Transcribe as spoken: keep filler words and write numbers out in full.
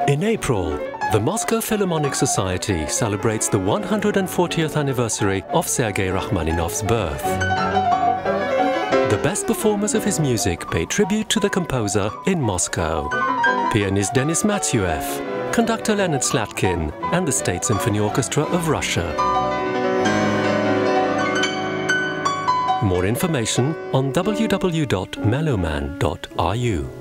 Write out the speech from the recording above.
In April, the Moscow Philharmonic Society celebrates the one hundred fortieth anniversary of Sergei Rachmaninoff's birth. The best performers of his music pay tribute to the composer in Moscow. Pianist Denis Matsuev, conductor Leonard Slatkin, and the State Symphony Orchestra of Russia. More information on w w w dot melloman dot r u.